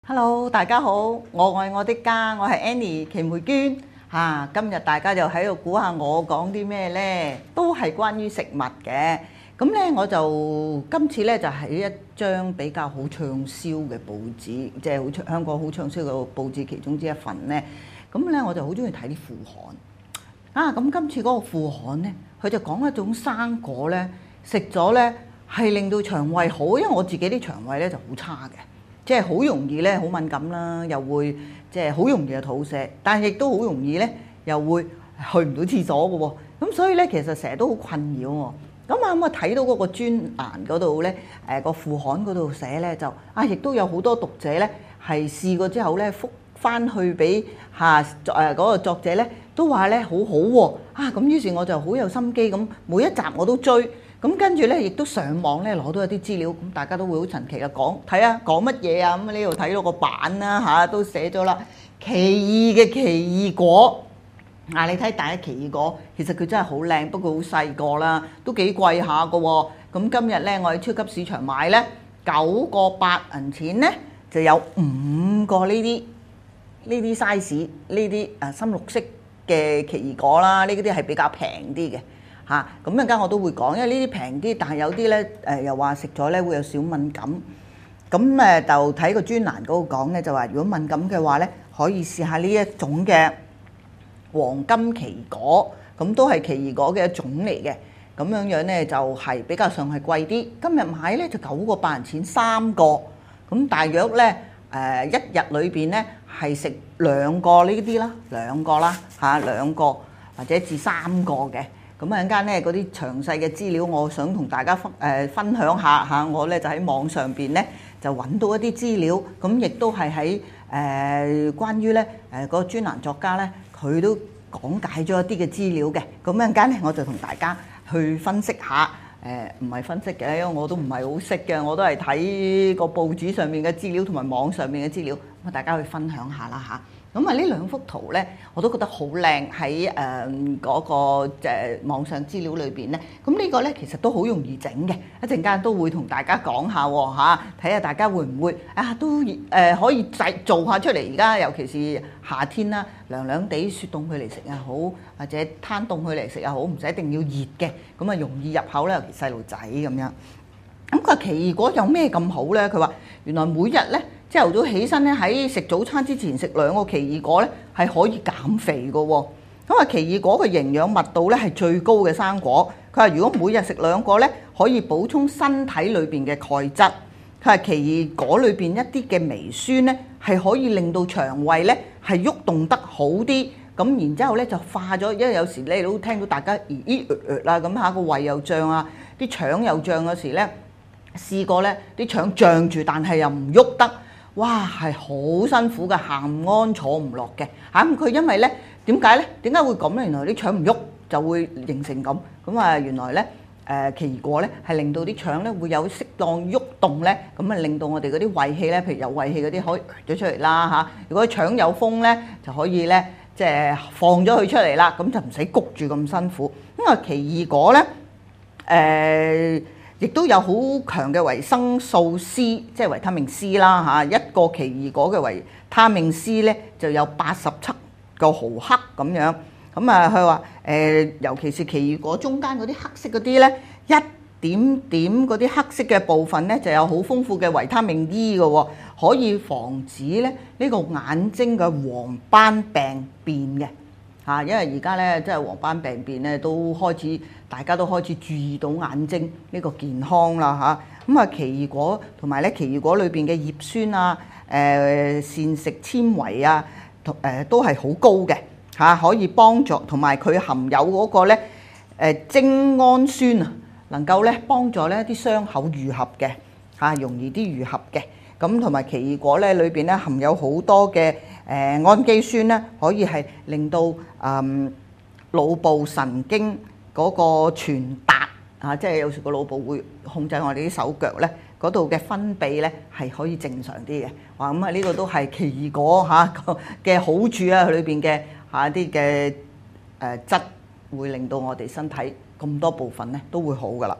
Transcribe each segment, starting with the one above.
Hello，大家好，我愛我的家，我係 Annie 祁梅娟嚇。今日大家就喺度估下我講啲咩呢？都係關於食物嘅。咁呢，我就今次呢就喺一張比較好暢銷嘅報紙，即係香港好暢銷嘅報紙其中之一份呢。咁呢，我就好中意睇啲副刊。咁今次嗰個副刊呢，佢就講一種生果呢，食咗呢係令到腸胃好，因為我自己啲腸胃呢就好差嘅。即係好容易咧，好敏感啦，又會即係好容易就肚瀉，但係亦都好容易咧，又會去唔到廁所嘅喎。咁所以咧，其實成日都好困擾喎。咁我睇到嗰個專欄嗰度咧，個副刊嗰度寫咧就亦都有好多讀者咧係試過之後咧，覆翻去俾嗰個作者咧，都話咧好好喎。咁於是我就好有心機咁，每一集我都追。咁跟住咧，亦都上網咧攞到一啲資料，咁大家都會好神奇嘅睇下講乜嘢啊！咁呢度睇到個版啦都寫咗啦，奇異嘅奇異果。你睇第一奇異果，其實佢真係好靚，不過好細個啦，都幾貴下嘅喎。咁今日咧，我喺超級市場買咧9個8銀錢咧，就有5個呢啲 size， 呢啲深綠色嘅奇異果啦，呢啲係比較平啲嘅。咁陣間我都會講，因為呢啲平啲，但係有啲咧又話食咗咧會有小敏感。咁就睇個專欄嗰度講咧，就話如果敏感嘅話咧，可以試下呢一種嘅黃金奇異果，咁都係奇異果嘅一種嚟嘅。咁樣咧就係比較上係貴啲。今日買咧就9個8銀錢3個，咁大約咧一日裏邊咧係食2個呢啲啦，2個啦2個或者至3個嘅。咁陣間咧嗰啲詳細嘅資料，我想同大家分享下。我咧就喺網上邊咧就揾到一啲資料，咁亦都係喺關於咧嗰個專欄作家咧，佢都講解咗一啲嘅資料嘅。咁陣間咧我就同大家去分析下，唔係分析嘅，因為我都唔係好識嘅，我都係睇個報紙上面嘅資料同埋網上面嘅資料，咁大家去分享下啦嚇。咁呢兩幅圖咧，我都覺得好靚，喺嗰個網上資料裏邊咧。咁呢個咧其實都好容易整嘅，一陣間都會同大家講下喎，睇下大家會唔會都可以做下出嚟。而家尤其是夏天啦，涼涼地雪凍佢嚟食又好，或者攤凍佢嚟食又好，唔使一定要熱嘅，咁容易入口咧，尤其細路仔咁樣。咁個奇異果有咩咁好咧？佢話原來每日咧朝頭早起身咧，喺食早餐之前食2個奇異果咧，係可以減肥嘅喎。咁奇異果嘅營養密度咧係最高嘅生果。佢話如果每日食2個咧，可以補充身體裏邊嘅鈣質。佢話奇異果裏邊一啲嘅微酸咧，係可以令到腸胃咧係喐動得好啲。咁然之後咧就化咗，因為有時你都聽到大家啦咁個胃又脹啊，啲腸又脹嗰時咧。試過咧，啲腸脹住，但係又唔喐得，哇，係好辛苦嘅，行安坐唔落嘅。咁佢因為咧點解咧？點解會咁咧？原來啲腸唔喐就會形成咁。咁原來咧奇異果咧係令到啲腸咧會有適當喐動咧，咁令到我哋嗰啲胃氣咧，譬如有胃氣嗰啲可以咗出嚟啦。如果腸有風咧，就可以咧即係放咗佢出嚟啦，咁就唔使谷住咁辛苦。奇異果咧亦都有好強嘅維生素 C， 即係維他命 C 啦。一個奇異果嘅維他命 C 咧就有87個毫克咁樣。咁佢話尤其是奇異果中間嗰啲黑色嗰啲咧，一點點嗰啲黑色嘅部分咧就有好豐富嘅維他命 E 嘅喎，可以防止咧呢個眼睛嘅黃斑病變嘅。因為而家咧即係黃斑病變咧都開始，大家都開始注意到眼睛呢個健康啦嚇。奇異果同埋咧奇異果裏邊嘅葉酸啊、膳食纖維啊，都係好高嘅可以幫助，同埋佢含有嗰個咧精氨酸啊，能夠咧幫助咧啲傷口愈合嘅容易啲愈合嘅。咁同埋奇異果咧裏邊咧含有好多嘅氨基酸咧，可以係令到腦部神經嗰個傳達即係有時個腦部會控制我哋啲手腳咧嗰度嘅分泌咧係可以正常啲嘅。咁呢個都係奇異果嘅好處啊，裏邊嘅一啲嘅質會令到我哋身體咁多部分咧都會好噶啦。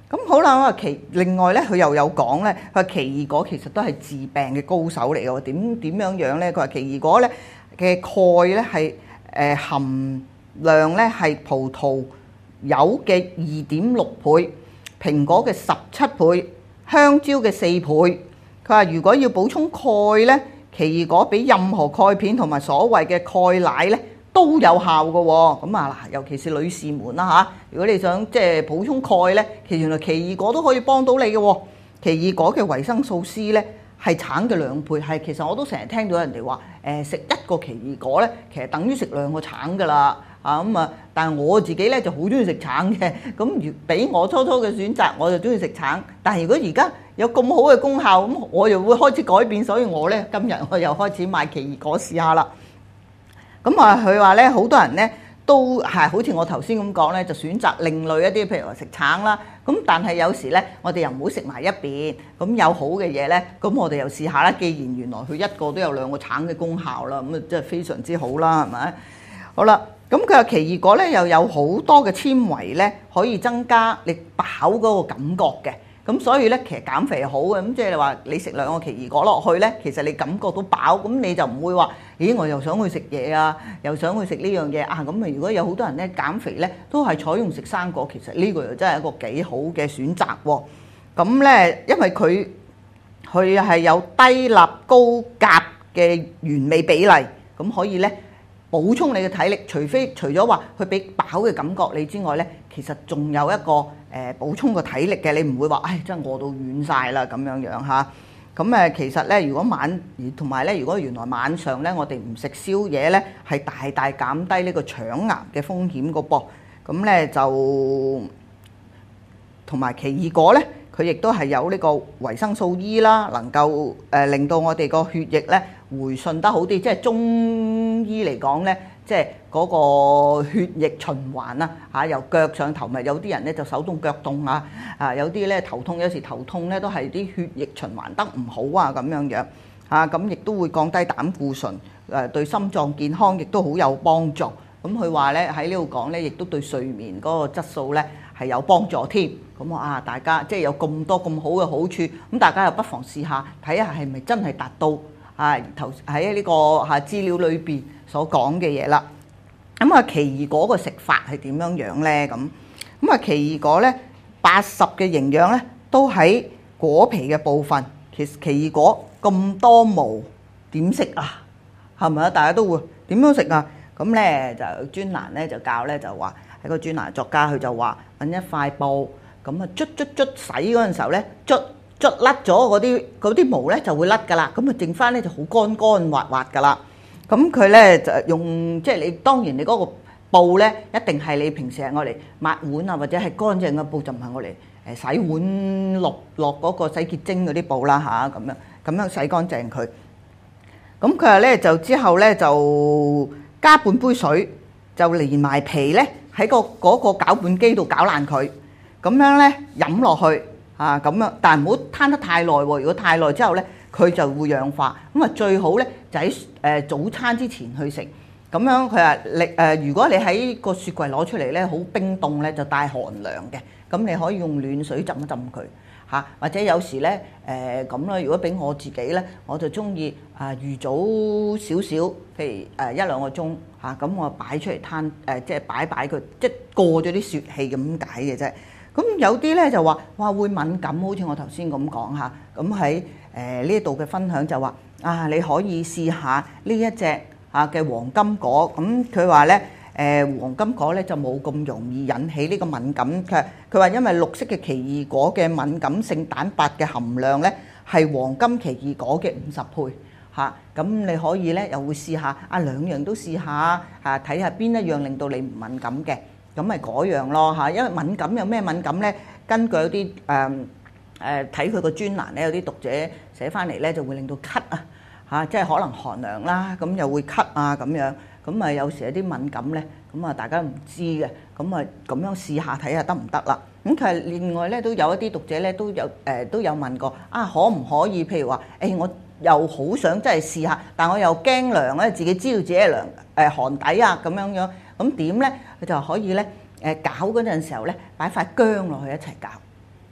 咁好啦，我話另外咧，佢又有講咧，佢話奇異果其實都係治病嘅高手嚟嘅喎。點樣樣咧？佢話奇異果咧嘅鈣咧係含量咧係葡萄柚嘅2.6倍，蘋果嘅17倍，香蕉嘅4倍。佢話如果要補充鈣咧，奇異果比任何鈣片同埋所謂嘅鈣奶咧都有效嘅喎。咁啊嗱，尤其是女士們啦嚇，如果你想即係補充鈣咧，其實原來奇異果都可以幫到你嘅喎。奇異果嘅維生素 C 咧係橙嘅2倍，係其實我都成日聽到人哋話食一個奇異果咧，其實等於食2個橙㗎啦。但係我自己咧就好中意食橙嘅。咁如俾我初嘅選擇，我就中意食橙。但係如果而家有咁好嘅功效，咁我又會開始改變，所以我咧今日我又開始買奇異果試下啦。咁啊，佢話咧好多人咧都係好似我頭先咁講咧，就選擇另類一啲，譬如話食橙啦。咁但係有時咧，我哋又唔好食埋一邊。咁有好嘅嘢咧，咁我哋又試下啦。既然原來佢一個都有2個橙嘅功效啦，咁啊真係非常之好啦，係咪？好啦，咁佢話奇異果咧又有好多嘅纖維咧，可以增加你飽嗰個感覺嘅。咁所以咧，其實減肥係好嘅。咁即係話你食2個奇異果落去咧，其實你感覺到飽，咁你就唔會話，咦，我又想去食嘢啊，又想去食呢樣嘢啊。咁啊，如果有好多人咧減肥咧，都係採用食生果，其實呢個又真係一個幾好嘅選擇喎。咁咧，因為佢係有低鈉高鉀嘅完美比例，咁可以咧補充你嘅體力。除咗話佢俾飽嘅感覺你之外咧，其實仲有一個補充個體力嘅，你唔會話唉真係餓到軟晒啦咁樣樣嚇。咁其實咧，如果同埋咧，如果原來晚上咧，我哋唔食宵夜咧，係大大減低呢個腸癌嘅風險個噃。咁咧就同埋奇異果咧，佢亦都係有呢個維生素 E 啦，能夠令到我哋個血液咧回順得好啲。即係中醫嚟講咧，即係嗰個血液循環啊嚇，由腳上頭咪有啲人咧就手凍腳凍啊，有啲咧頭痛，有時頭痛咧都係啲血液循環得唔好啊咁樣樣嚇，咁亦都會降低膽固醇，對心臟健康亦都好有幫助。咁佢話咧喺呢度講咧，亦都對睡眠嗰個質素咧係有幫助添。咁大家即係有咁多咁好嘅好處，咁大家又不妨試下睇下係咪真係達到頭喺呢個資料裏邊所講嘅嘢啦。咁奇異果個食法係點樣樣咧？咁奇異果咧80嘅營養咧都喺果皮嘅部分。其實奇異果咁多毛點食啊？係咪啊？大家都會點樣食啊？咁咧就專欄咧就教咧就話喺個專欄作家佢就話揾一塊布，咁捽洗嗰陣時候咧捽甩咗嗰啲毛咧就會甩㗎啦。咁剩翻咧就好乾滑滑㗎啦。咁佢咧就用即係你當然你嗰個布咧一定係你平時係我嚟抹碗啊，或者係乾淨嘅布，就唔係我嚟洗碗落嗰個洗潔精嗰啲布啦嚇，咁樣洗乾淨佢。咁佢話咧就之後咧就加半杯水，就連埋皮咧喺嗰個攪拌機度攪爛佢，咁樣咧飲落去咁樣，但係唔好攤得太耐喎。如果太耐之後咧，佢就會氧化。咁最好咧就喺早餐之前去食。咁樣佢話如果你喺個雪櫃攞出嚟咧，好冰凍咧就帶寒涼嘅，咁你可以用暖水浸一浸佢。或者有時咧咁啦，如果俾我自己咧，我就中意預早少少，譬如1-2個鐘咁我擺出嚟攤即係擺佢，即係過咗啲雪氣咁解嘅啫。咁有啲咧就話哇會敏感，好似我頭先咁講嚇。咁喺呢度嘅分享就話你可以試下呢一隻嘅黃金果。咁佢話咧黃金果咧就冇咁容易引起呢個敏感。佢話因為綠色嘅奇異果嘅敏感性蛋白嘅含量咧係黃金奇異果嘅50倍咁你可以咧又會試下2樣都試下睇下邊一樣令到你唔敏感嘅，咁咪嗰樣咯因為敏感有咩敏感咧？根據有啲睇佢個專欄咧，有啲讀者寫翻嚟咧就會令到咳即係可能寒涼啦，咁又會咳咁樣。咁有時有啲敏感咧，咁大家唔知嘅，咁咁樣試下睇下得唔得啦。咁其實另外咧都有一啲讀者咧都有問過可唔可以譬如話我又好想真係試下，但我又驚涼咧，自己知道自己係涼寒底咁樣，咁點咧？佢就可以咧攪嗰陣時候咧擺塊薑落去一齊攪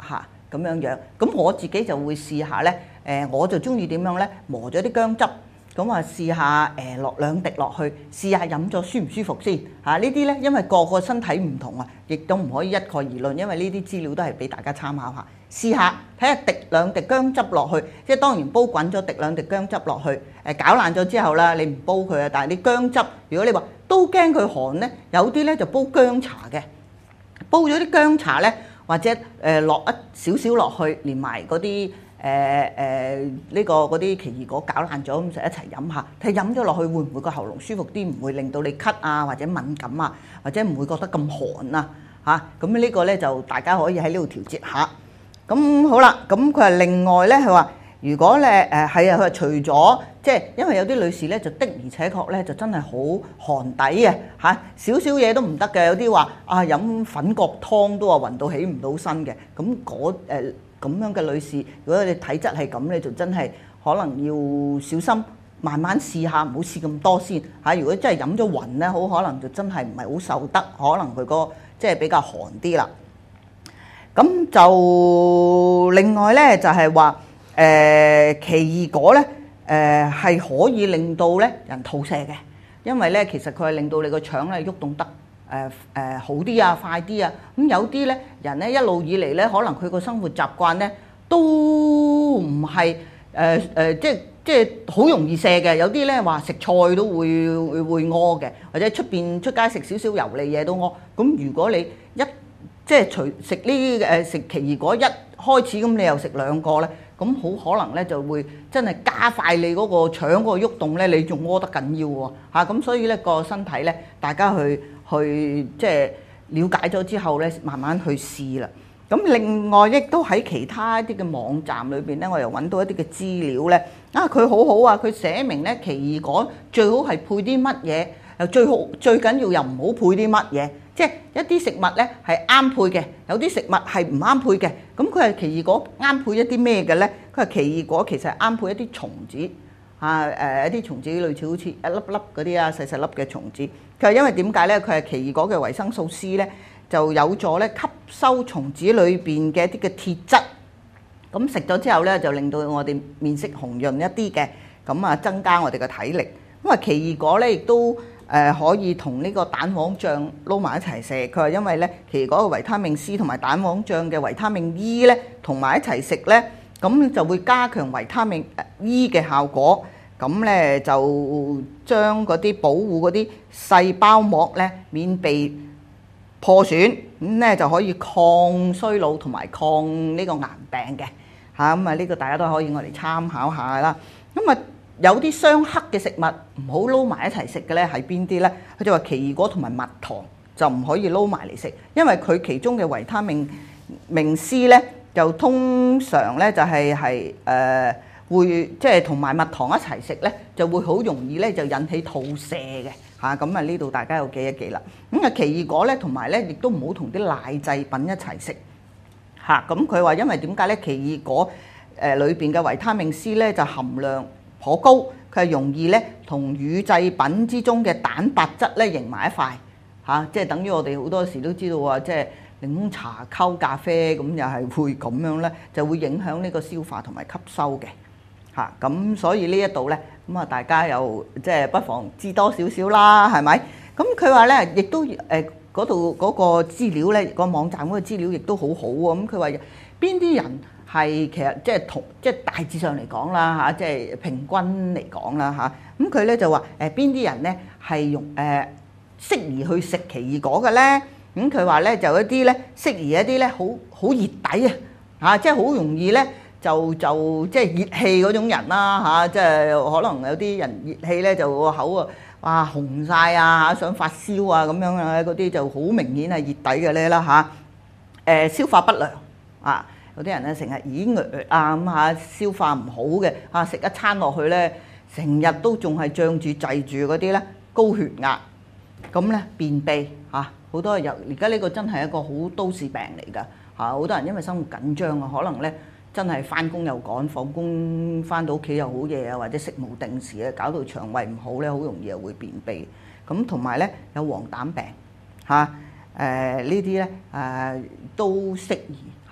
嚇咁樣樣。咁我自己就會試下咧，我就中意點樣咧？磨咗啲薑汁。咁啊，試下落2滴落去，試下飲咗舒唔舒服先嚇。呢啲咧，因為個個身體唔同啊，亦都唔可以一概而論，因為呢啲資料都係俾大家參考下。試下睇下滴2滴薑汁落去，即係當然煲滾咗滴2滴薑汁落去，攪爛咗之後啦，你唔煲佢啊。但係你薑汁，如果你話都驚佢寒咧，有啲咧就煲薑茶嘅，煲咗啲薑茶咧，或者落一少少落去，連埋嗰啲。呢個嗰啲奇異果攪爛咗咁就一齊飲下，睇飲咗落去會唔會個喉嚨舒服啲，唔會令到你咳啊或者敏感啊，或者唔會覺得咁寒啊嚇。咁呢個咧就大家可以喺呢度調節下。咁好啦，咁佢話另外咧，佢話如果咧係啊，佢話除咗即係因為有啲女士咧就的而且確咧就真係好寒底嘅嚇，少少嘢都唔得嘅。有啲話啊飲粉葛湯都話暈到起唔到身嘅，咁咁樣嘅女士，如果你體質係咁咧，就真係可能要小心，慢慢試下，唔好試咁多先嚇。如果真係飲咗暈咧，好可能就真係唔係好受得，可能佢個即係比較寒啲啦。咁就另外咧就係話奇異果咧係可以令到咧人肚瀉嘅，因為咧其實佢係令到你個腸咧喐動得。好啲啊，快啲啊！咁有啲咧人咧一路以嚟咧，可能佢個生活習慣咧都唔係即係好容易瀉嘅。有啲咧話食菜都會屙嘅，或者出街食少少油膩嘢都屙。咁如果你即係除食呢食奇異果一開始咁，你又食2個咧，咁好可能咧就會真係加快你嗰個腸嗰個喐動咧，你仲屙得緊要喎嚇。咁所以咧個身體咧，大家去即係了解咗之後咧，慢慢去試啦。咁另外亦都喺其他一啲嘅網站裏邊咧，我又揾到一啲嘅資料咧。佢好好啊，佢寫明咧奇異果最好係配啲乜嘢，又最緊要又唔好配啲乜嘢。即係一啲食物咧係啱配嘅，有啲食物係唔啱配嘅。咁佢係奇異果啱配一啲咩嘅咧？佢係奇異果其實係啱配一啲蟲子一啲蟲子類似好似一粒粒嗰啲啊，細細粒嘅蟲子。佢係因為點解咧？佢係奇異果嘅維生素 C 咧，就有助咧吸收蟲子裏邊嘅一啲嘅鐵質。咁食咗之後咧，就令到我哋面色紅潤一啲嘅，咁啊增加我哋嘅體力。咁啊奇異果咧亦都可以同呢個蛋黃醬撈埋一齊食。佢話因為咧奇異果嘅維他命 C 同埋蛋黃醬嘅維他命 E 咧同埋一齊食咧，咁就會加強維他命 E 嘅效果。咁咧就將嗰啲保護嗰啲細胞膜咧免被破損，咁咧就可以抗衰老同埋抗呢個癌病嘅嚇。咁啊呢個大家都可以我哋參考下啦。咁啊有啲相克嘅食物唔好撈埋一齊食嘅咧係邊啲咧？佢就話奇異果同埋蜜糖就唔可以撈埋嚟食，因為佢其中嘅維他命 C 咧就通常咧就係會即係同埋蜜糖一齊食咧，就會好容易咧就引起肚瀉嘅嚇。咁啊呢度大家要記一記啦。咁啊奇異果咧同埋咧亦都唔好同啲奶製品一齊食嚇。咁佢話因為點解咧？奇異果裏邊嘅維他命 C 咧就含量頗高，佢係容易咧同乳製品之中嘅蛋白質咧凝埋一塊嚇。即係等於我哋好多時都知道啊，即係檸檬茶溝咖啡咁又係會咁樣咧，就會影響呢個消化同埋吸收嘅。嚇咁所以呢一度咧，咁啊大家又即係不妨知多少少啦，係咪？咁佢話咧，亦都嗰度嗰個資料咧，個網站嗰個資料亦都好好喎。咁佢話邊啲人係其實即係大致上嚟講啦嚇，即係平均嚟講啦嚇。咁佢咧就話邊啲人咧係適宜去食奇異果嘅咧？咁佢話咧就一啲咧適宜一啲咧好熱底啊嚇，即係好容易咧。就即係熱氣嗰種人啦嚇，即係可能有啲人熱氣咧就個口啊哇紅晒啊嚇，想發燒啊咁樣啊，嗰啲就好明顯係熱底嘅咧啦嚇。消化不良啊，有啲人咧成日耳啊咁嚇，消化唔好嘅嚇，食一餐落去咧，成日都仲係脹住滯住嗰啲咧，高血壓，咁咧便秘嚇，好多人而家呢個真係一個好都市病嚟㗎嚇，好多人因為生活緊張啊，可能咧。真係翻工又趕，放工翻到屋企又好夜啊，或者食冇定時啊，搞到腸胃唔好咧，好容易又會便秘。咁同埋咧有黃疸病嚇，呢啲咧都適宜嚇，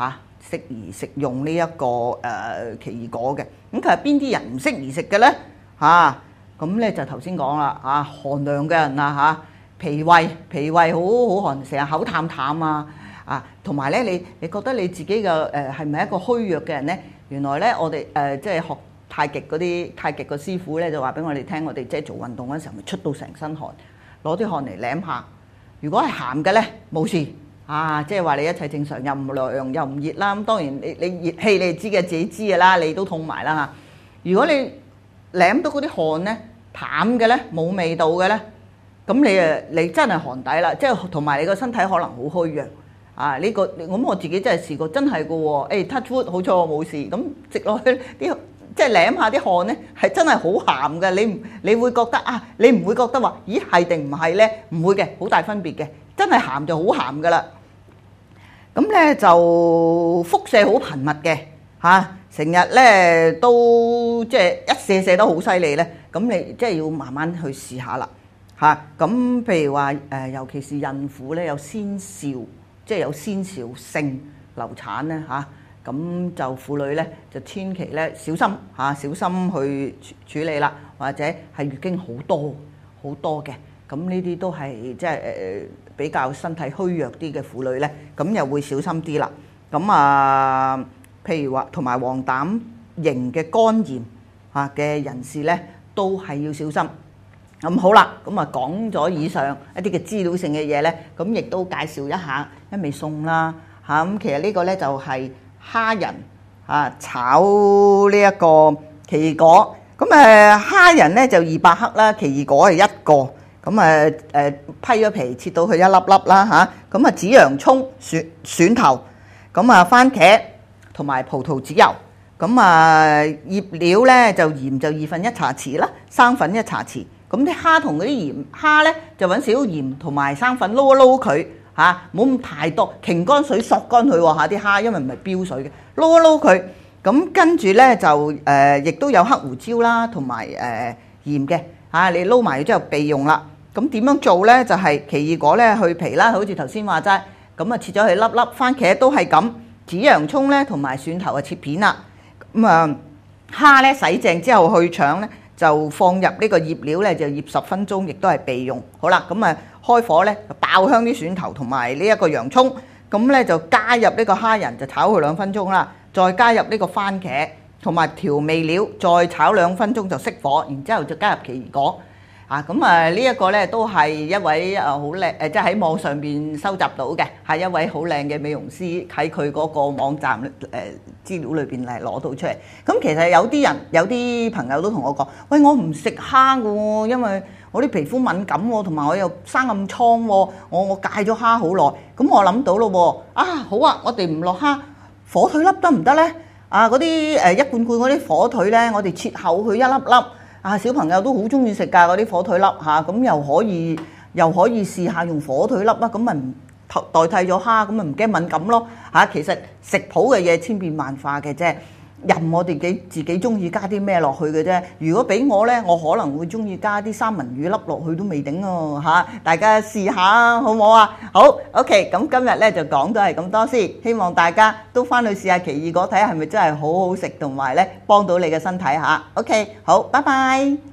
適宜食用呢一個奇異果嘅。咁其實邊啲人唔適宜食嘅咧？咁咧就頭先講啦，寒涼嘅人啊，脾胃好寒，成日口淡淡同埋咧你覺得你自己嘅係咪一個虛弱嘅人咧？原來咧我哋即係學太極嗰啲太極嘅師傅咧就話俾我哋聽，我哋即係做運動嗰陣時候咪出到成身汗，攞啲汗嚟舐下。如果係鹹嘅咧冇事即係話你一切正常，又唔涼又唔熱啦。咁當然你熱氣你知嘅，自己知嘅啦，你都痛埋啦嚇。如果你舐到嗰啲汗咧淡嘅咧冇味道嘅咧，咁你真係寒底啦，即係同埋你個身體可能好虛弱呢個咁我自己真係試過，真係嘅喎。touch wood 好彩我冇事。咁食落去啲即係舐下啲汗咧，係真係好鹹嘅。你會覺得你唔會覺得話咦係定唔係咧？唔會嘅，好大分別嘅。真係鹹就好鹹噶啦。咁咧就輻射好頻密嘅成日咧都即係一射得好犀利咧。咁你即係要慢慢去試下啦咁譬如話尤其是孕婦咧有先兆，即係有先兆性流產咧咁就婦女咧就千祈咧小心小心去處理啦，或者係月經好多嘅，咁呢啲都係即係比較身體虛弱啲嘅婦女咧，咁又會小心啲啦。咁譬如話同埋黃疸型嘅肝炎嘅人士咧，都係要小心。咁好啦，咁講咗以上一啲嘅資料性嘅嘢咧，咁亦都介紹一下一味餸啦咁其實呢個咧就係蝦仁炒呢一個奇異果。咁蝦仁咧就200克啦，奇異果係1個。咁批咗皮切到佢一粒粒啦咁紫洋葱、蒜頭，咁番茄同埋葡萄籽油。咁醃料咧就鹽就1/2茶匙啦，生粉1茶匙。咁啲蝦同嗰啲蝦咧就揾少鹽同埋生粉撈一撈佢唔好咁太多，擎乾水索乾佢啲蝦，因為唔係標水嘅，撈一撈佢。咁跟住咧就亦都有黑胡椒啦，同埋鹽嘅你撈埋之後備用啦。咁點樣做咧？就係奇異果咧去皮啦，好似頭先話齋，咁切咗佢粒粒，番茄都係咁，紫洋葱咧同埋蒜頭切片啦。咁蝦咧洗淨之後去腸咧，就放入呢個醃料咧，就醃10分鐘，亦都係備用。好啦，咁開火咧就爆香啲蒜頭同埋呢一個洋葱，咁咧就加入呢個蝦仁，就炒佢2分鐘啦。再加入呢個番茄同埋調味料，再炒2分鐘就熄火，然之後就加入奇異果。咁呢一個咧都係一位好靚即係喺網上邊收集到嘅，係一位好靚嘅美容師喺佢嗰個網站資料裏邊嚟攞到出嚟。咁其實有啲朋友都同我講，喂，我唔食蝦㗎喎，因為我啲皮膚敏感喎，同埋我又生暗瘡喎，我戒咗蝦好耐。咁我諗到咯喎，好啊，我哋唔落蝦，火腿粒得唔得咧？嗰啲一罐罐嗰啲火腿咧，我哋切厚佢一粒粒。小朋友都好中意食㗎嗰啲火腿粒咁又可以試下用火腿粒啦，咁咪唔代替咗蝦，咁咪唔驚敏感咯其實食譜嘅嘢千變萬化嘅啫，任我哋自己中意加啲咩落去嘅啫。如果俾我咧，我可能會中意加啲三文魚粒落去都未定喎大家試下好唔好啊？好 OK， 咁今日咧就講到係咁多先，希望大家都翻去試下奇異果，睇下係咪真係好好食，同埋咧幫到你嘅身體OK，好，拜拜。